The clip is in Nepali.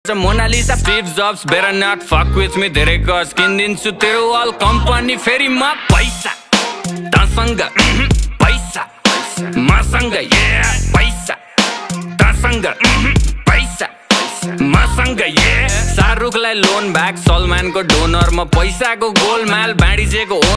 Mona Lisa, Steve Jobs, better not fuck with me. धेरै गज किन्दिन्छु तेरो अल कम्पनी फेरि म पैसा तसँग पैसा मसँग पैसा तसँग पैसा मसँग शाहरुखलाई लोन ब्याक सलमानको डोनर म पैसाको गोलमाल बाँडिजेको